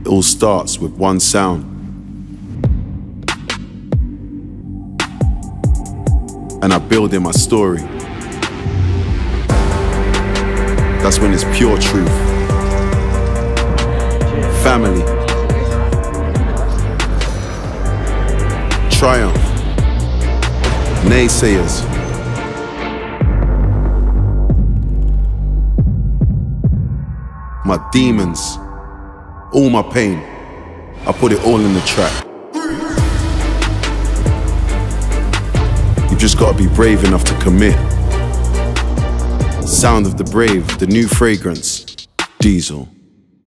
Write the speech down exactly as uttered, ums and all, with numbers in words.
all starts with one sound. And I build in my story. That's when it's pure truth. Family. Triumph. Naysayers. My demons. All my pain. I put it all in the track. You've just got to be brave enough to commit. Sound of the brave, the new fragrance, Diesel.